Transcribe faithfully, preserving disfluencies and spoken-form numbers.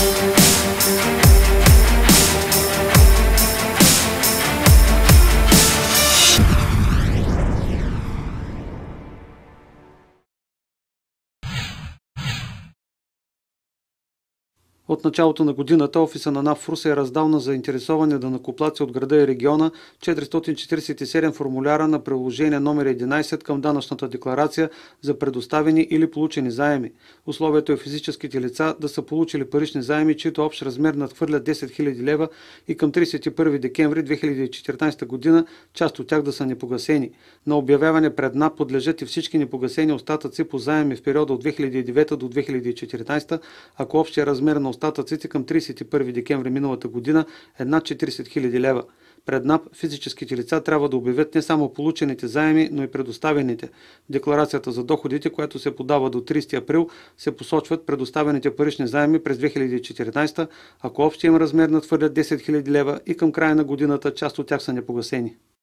От началото на годината офиса на НАП в Русе е раздал на заинтересовани данъкоплатци от града и региона четиристотин четиридесет и седем формуляра на приложение номер единадесет към данъчната декларация за предоставени или получени заеми. Условието е физическите лица да са получили парични заеми, чието общ размер надхвърля десет хиляди лева и към тридесет и първи декември две хиляди и четиринадесета година част от тях да са непогасени. На обявяване пред НАП подлежат и всички непогасени остатъци по заеми в периода от две хиляди и девета до две хиляди и четиринадесета, ако общия размер на остатъците към тридесет и първи декември миналата година е над четиридесет хиляди лева. Пред НАП физическите лица трябва да обявят не само получените заеми, но и предоставените. В декларацията за доходите, която се подава до тридесети април, се посочват предоставените парични заеми през две хиляди и четиринадесета, ако общия им размер надхвърля десет хиляди лева и към края на годината част от тях са непогасени.